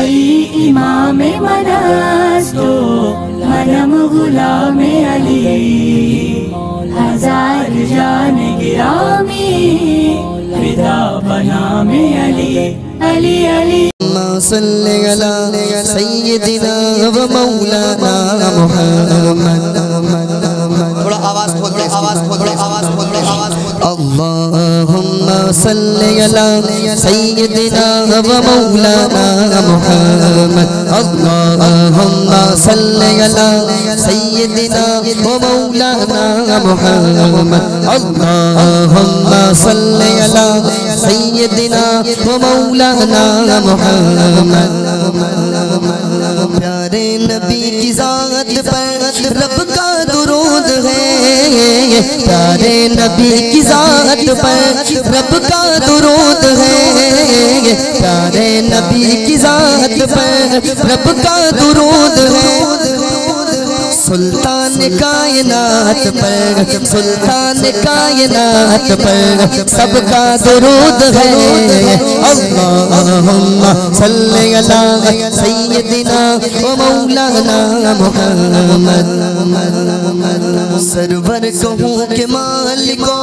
अली इमाम मनस्तो मनम गुलाम अली हजार जान गिरामी फिदा बनाम अली अली अली सल्ले अला सय्यदिना व मौलाना मुहम्मद। थोड़ा आवाज खोल दे, आवाज खोल दे, आवाज खोल दे, आवाज खोल दे। अल्लाहुम्मा सल्ले अला सय्यदिना व मौलाना मुहम्मद। अल्लाहुम्मा सल्ले अला सय्यदिना व मौलाना मुहम्मद। अल्लाहुम्मा सल्ले अला सय्यदिना व मौलाना मुहम्मद। प्यारे नबी की ज़ात पर रब का दुरूद है, प्यारे नबी की ज़ात पर रब का दुरूद है, प्यारे नबी की ज़ात पर रब का दुरूद है। सुल्तान कायनात पर, सुल्तान कायनात पर सबका दुरूद है। अल्लाहुम्मा सल्ले अला सय्यदिना व मौलाना मुहम्मद। सरवर कहूँ के मालिको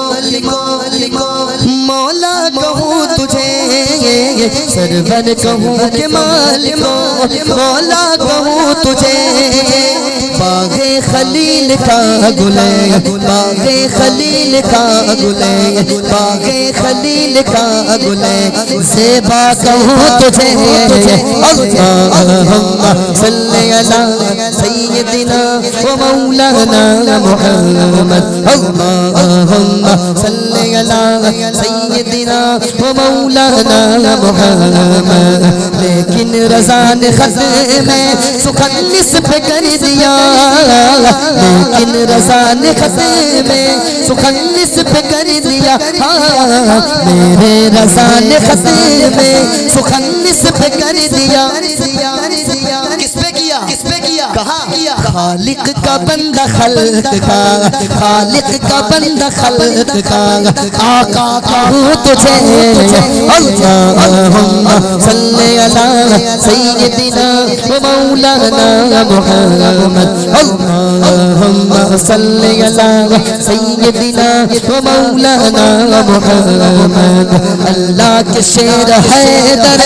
मौला कहूँ तुझे, सरवर कहूँ के मालिको मौला कहूँ तुझे। बागे खलील का गुले, बागे खलील का गुले, बागे खलील का गुले ज़ेबा कहूँ तुझे। अल्लाहुम्मा सल्ले अला सय्यदिना व मौलाना मुहम्मद। अल्लाहुम्मा सल्ले अला सय्यदिना व मौलाना मुहम्मद। लेकिन रज़ा ने ख़त में सुखन्निस पे कर दिया, लेकिन रज़ा ने ख़त में सुखन्निस पे कर दिया। हाँ मेरे रज़ा ने ख़त में सुखन्निस पे कर दिया। किस पे किया, किस पे किया, कहाँ किया? खालिक का बंदा खल्क का, खालिक का बंदा खल्क का आका कहूँ तुझे। अल्लाहुम्मा सल्ले अला सय्यदिना व मौलाना मुहम्मद। अल्लाहुम्मा सल्ले अला सय्यदिना व मौलाना मुहम्मद। अल्लाह के शेर हैदर,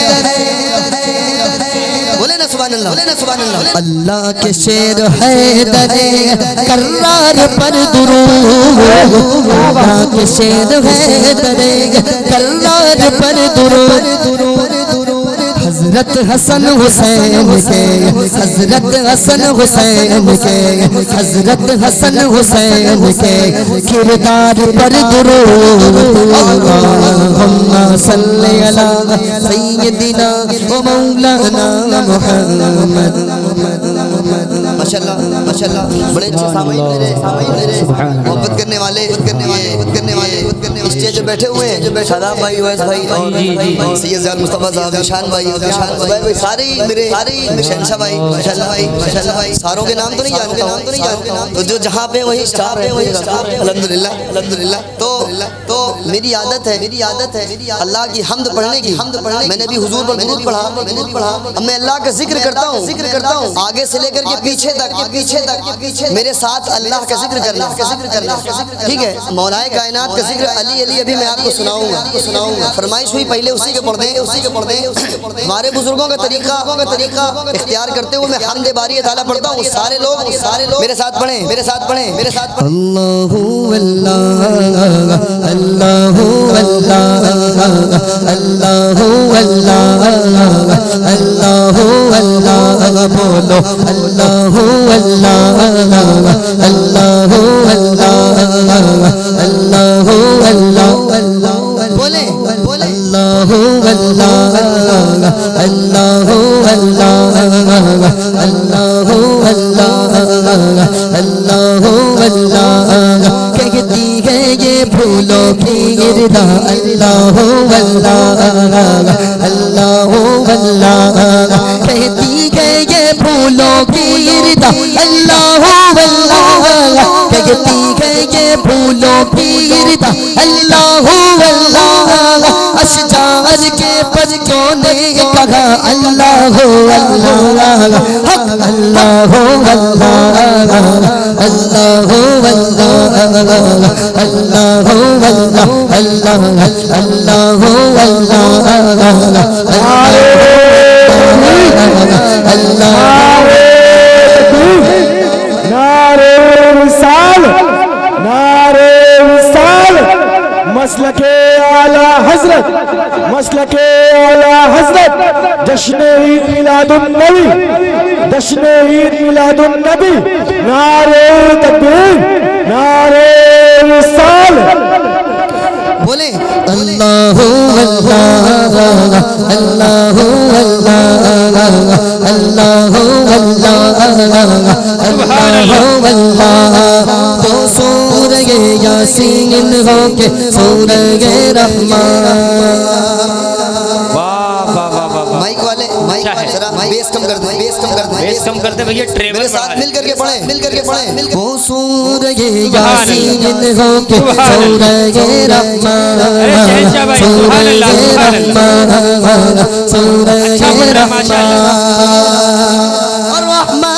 बोले ना सुभान अल्लाह, बोले ना सुभान अल्लाह। अल्लाह के शेर हैदर कर्रार पर दुरूद, अल्लाह के शेर हैदर कर्रार पर दुरूद। हज़रत हसन हुसैन के, हज़रत हसन हुसैन के, हज़रत हसन हुसैन के किरदार पर दुरूद। अल्लाहुम्मा सल्ले अला सय्यदिना व मौलाना मुहम्मद। माशाअल्लाह माशाअल्लाह, बड़े अच्छे सामईन मेरे मोहब्बत करने वाले स्टेज पे बैठे हुए हैं। शादाब भाई, वैस भाई, सैयद ज़ाल मुस्तफ़ा साहब, निशान भाई, सारे मेरे शहंशाह भाई, माशाअल्लाह भाई, माशाअल्लाह भाई। सारों के नाम तो नहीं जानता हूं, तो जो जहाँ पे वही स्टाफ है, वही अल्हम्दुलिल्लाह अल्हम्दुलिल्लाह। तो मेरी आदत है अल्लाह की हमद पढ़ने की। मैंने भी हुजूर पर दुरूद पढ़ा। अब मैं अल्लाह का जिक्र करता हूँ आगे से लेकर के पीछे तक मेरे साथ अल्लाह का जिक्र करना, ठीक है? मौलाए कायनात का जिक्र अली अली अभी मैं आपको सुनाऊंगा। फरमाइश हुई पहले उसी के पढ़ दे। हमारे बुजुर्गों का तरीका इख्तियार करते हुए मैं हमदे बारी ताला पढ़ता हूँ। सारे लोग मेरे साथ पढ़ें। अल्लाहु अल्लाह अल्लाहु अल्लाह अल्लाहु अल्लाह अल्लाहु अल्लाह बोलो। अल्लाहु अल्लाह अल्लाहु अल्लाह अल्लाहु अल्लाह बोले। अल्लाहु अल्लाह अल्लाहु अल्लाह अल्लाहु अल्लाह अल्लाहु अल्लाह कहती है ये भूलो की गिरदा। अल्लाहु अल्लाह अल्लाहु अल्लाह कहती है ये भूलो की गिरदा। अल्लाहु अल्लाह कहती है ये भूलो की गिरदा। अल्लाहु अल्लाह अशजार के बच्चों ने कहा अल्लाह नारे विसाल, नारे विसाल, मसलके आला हजरत, मसलके आला हजरत, जश्न ईद मिलादुन नबी, जश्न ईद मिलादुन नबी, नारे तकबीर, नारे विसाल। बोले अल्लाहु अल्लाह, अल्लाहु अल्लाह, अल्लाहु अल्लाह, अल्लाहु अल्लाह। तो सूरह यासीन हो के सूरह रहमान। माइक वाले माइक जरा बेस कम कर दे, बेस कम कर दे, बेस कम करते भैया। ट्रेवल मेरे साथ मिल करके पढ़े, मिल करके पढ़े। वो सूरह यासीन हो के सूरह रहमान, सूरह रहमान, सूरह रहमान।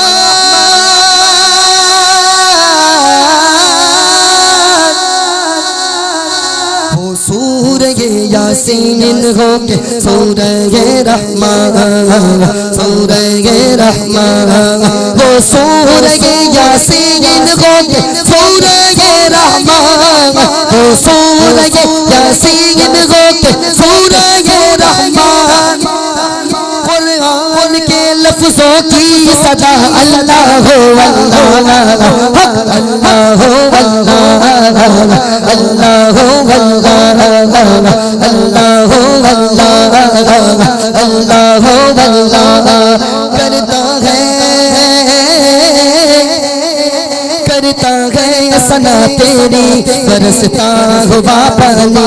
सूरह यासीन हो के सूरह रहमान, सूरह रहमान। वो सूरह यासीन हो के सूरह रहमान, वो सूरह यासीन हो के सूरह रहमान। कुरान के लफ्जों की सदा अल्लाह हो अल्लाह, अल्लाह हो अल्लाह, अल्लाह हो अल्लाह, अल्लाह हो अल्लाह, अल्लाह हो अल्लाह। करता है सना तेरी, बरसता हुआ पानी,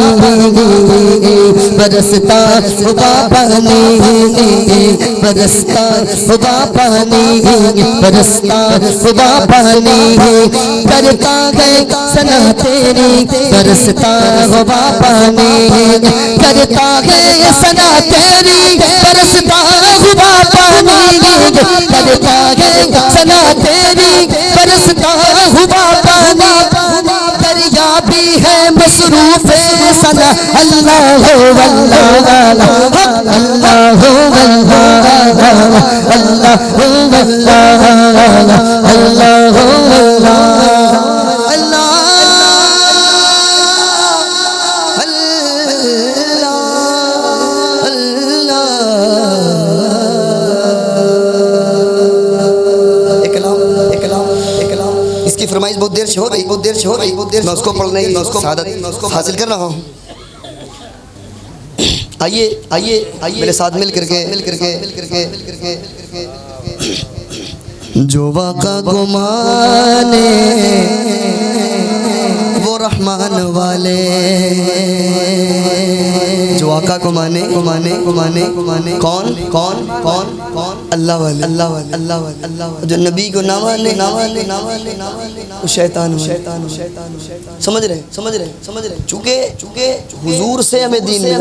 बरसता हुआ पानी, बरसता हुआ पानी, बरसता हुआ पानी। करता है सना तेरी, बरसता हुआ पानी, करता है सना तेरी, बरसता हुआ पानी, करता है सना तेरी, बरसता हुआ पानी। दरिया भी है मसरूफ सना अल्लाह हो अल्लाह, अल्लाह हो अल्लाह, अल्लाह हो अल्लाह, अल्लाह हो अल्लाह, फरमाइश बहुत देर से हो गई, बहुत देर से हो गई, बहुत देर मैं उसको पढ़ नहीं, मैं उसको सादत हासिल कर रहा हूँ। आइए आइए आइए मेरे साथ मिल करके, मिल करके, मिल करके, मिल करके। जो वाका गुमाने वो रहमान वाले, जो आका को माने, को माने, को माने, को माने। कौन कौन कौन कौन? अल्लाह वाले, अल्लाह वाले, अल्लाह वाले, अल्लाह वाले। जो नबी को ना माने, ना माने, ना माने, ना माने, वो शैतान, शैतान, शैतान, शैतान। समझ रहे, समझ रहे, समझ रहे। चूंकि चूंकि हुजूर से हमें दीन मिला,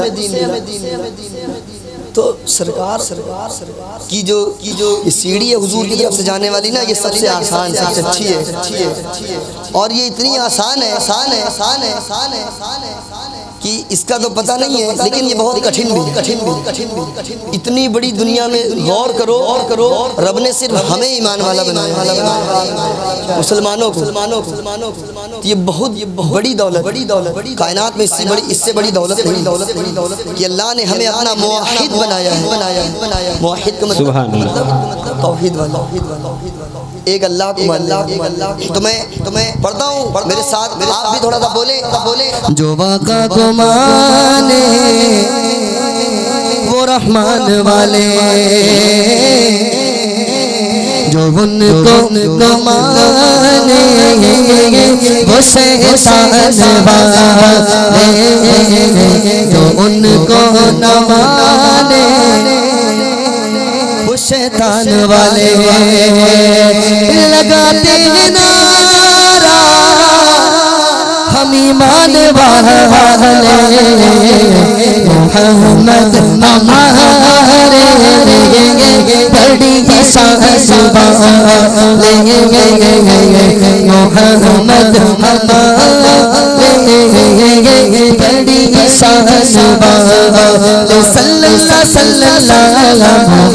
तो सरकार की जो ये सीढ़ी है हुजूर की तरफ से जाने वाली ना, ये सबसे आसान, सबसे अच्छी है, अच्छी है, अच्छी है। और ये इतनी आसान है, आसान है, आसान है, आसान है, आसान है कि इसका तो पता नहीं है, लेकिन ये बहुत कठिन भी, कठिन भी, कठिन भी। इतनी बड़ी दुनिया में गौर करो, और करो। रब ने सिर्फ हमें ईमान वाला बनाया, मुसलमानों को, मुसलमानों को। ये बहुत बड़ी दौलत, बड़ी दौलत, कायनात में इससे बड़ी दौलत नहीं, दौलत कि अल्लाह ने हमें अपना मुवाहिद बनाया है, बनाया, मुवाहिद का मतलब तौहीद वाला, एक अल्लाह को, अल्लाह को, अल्लाह। तो मैं पढ़ता हूँ मेरे साथ, आप भी थोड़ा सा बोले, बोले। जो वाका को माने वो रहमान वाले, जो उनको माने वो शैतान वाले, जो उनको न माने वो शैतान वाले। लगाते हैं नारा हम ईमान वाले, मोहम्मद हमारे बड़ी शान वाले, मोहम्मद हमारे बड़ी शान वाले। सल्लल्लाहु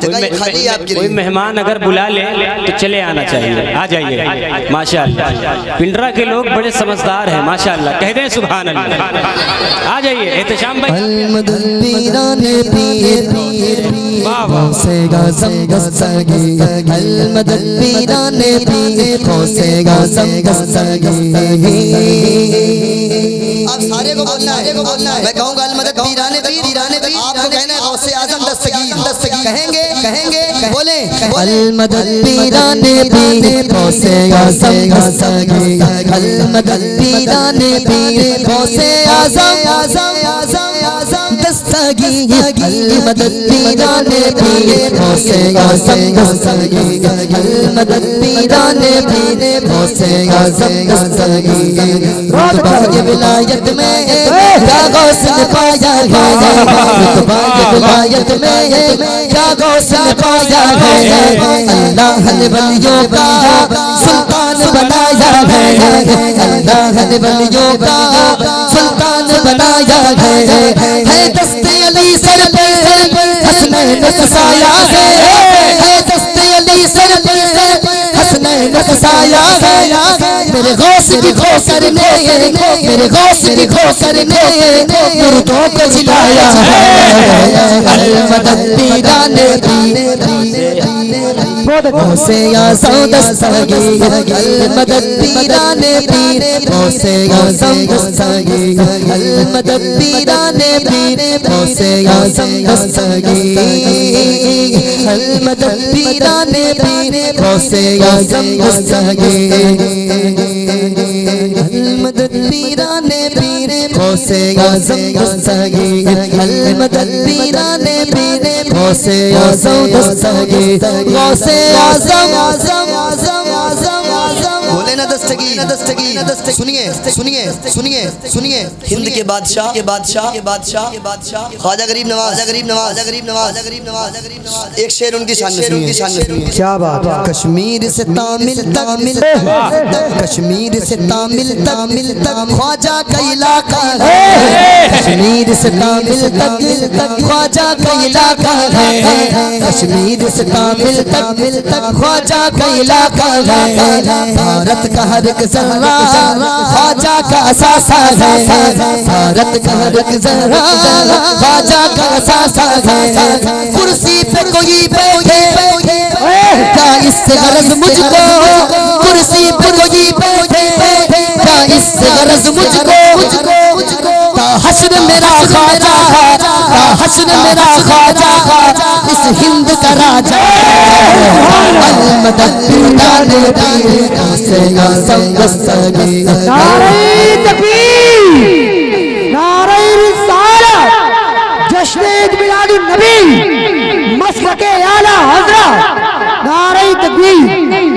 जगह खाली है आपके कोई लिए। मेहमान अगर बुला ले तो चले आना चाहिए, आ जाइए माशाअल्लाह। पिंडरा के लोग बड़े समझदार हैं माशाअल्लाह, कह दें सुभान अल्लाह। आ जाइए एहतशाम भाई। वाह वाह आप सारे को बोलना है, मैं कहूँगा अलमदद पीराने पीर, आपको कहना है गौसे आज़म दस्तगीर, कहेंगे बोले अलमदद पीराने पीर गौसे आज़म दस्तगीर, अलमदद पीराने पीर गौसे आज़म दस्तगीर, अलमदद पीराने पीर गौसे आज़म दस्तगीर, अलमदद पीराने पीर गौसे आज़म दस्तगीर। रुतबा विलायत में क्या गौस ने पाया है, रुतबा विलायत में क्या गौस ने पाया है, अल्लाह ने वलियों का सुल्तान बनाया है, अल्लाह ने वलियों का सुल्तान बनाया है दस्ते अली सर पे हसनैन कसाया है दस्ते अली सर पे हसनैन कसाया है। मेरे गौस की खो करने, मेरे गौस की खो करने मुर्दों को जिलाया है, अलमदद पीराने गौसे आज़म दस्तगीर, अलमदद पीराने पीर गौसे आज़म दस्तगीर, अलमदद पीराने पीर गौसे आज़म दस्तगीर, अलमदद पीराने पीर गौसे आज़म दस्तगीर, अलमदद पीराने पीर गौसे आज़म दस्तगीर, अलमदद पीराने पीर गौसे आज़म दस्तगीर, गौसे आज़म बोले ना दस्तगीर। सुनिए हिंद के बादशाह ख्वाजा गरीब नवाज एक शेर उनकी शान में सुनिए। क्या बात है। कश्मीर से तामिल तक, कश्मीर से तामिल तक ख्वाजा का इलाका है, कश्मीर से तामिल तक ख्वाजा का इलाका है, कश्मीर से तामिल तक ख्वाजा का इलाका है, भारत का हर एक जर्रा ख्वाजा का असासा है, भारत का हर एक जर्रा ख्वाजा का असासा है। कुर्सी पे कोई बैठे क्या इससे गरज मुझको, कुर्सी पे कोई बैठे क्या इससे गरज मुझको, हश्र मेरा ख्वाजा, हश्र मेरा ख्वाजा इस हिंद का राजा, अलमदद पीराने पीर गौसे आज़म दस्तगीर। नारे तकबीर, नारे रिसालत, जश्न ईद मिलादुन नबी, मसलके आला हज़रत, नारे तकबीर।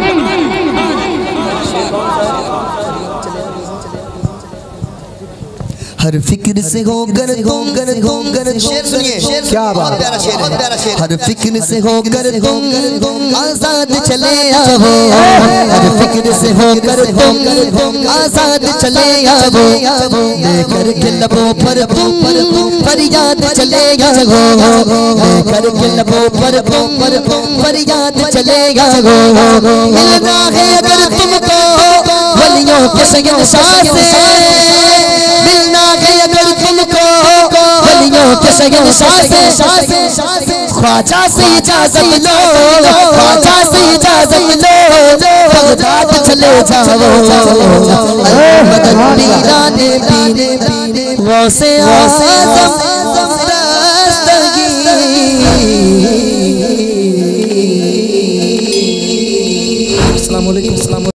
हर फिक्र से होकर तुम शेर सुनिए, क्या बात। प्यारा शेर। हर फिक्र से होकर तुम आजाद चले आओ, हर फिक्र से होकर तुम आजाद चले आओ, लेकर के लबों पर तुम फरियाद चले आओ, लेकर के लबों पर तुम फरियाद चले आओ। मिलना है अगर तुमको वलियों के शहंशाह से, मिलना है अगर तुमको वलियों के शहंशाह से, ख्वाजा से इजाजत लो, ख्वाजा से इजाजत लो, बगदाद चले जाओ, अलमदद पीराने पीर गौसे आज़म दस्तगीर।